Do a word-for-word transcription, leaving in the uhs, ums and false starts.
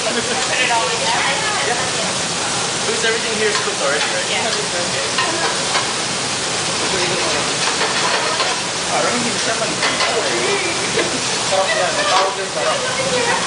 it all in there? Yeah. Because everything here is cooked already, right? Yeah. Parang hindi siya maliit. Sarap yan. Tawag yan sarap.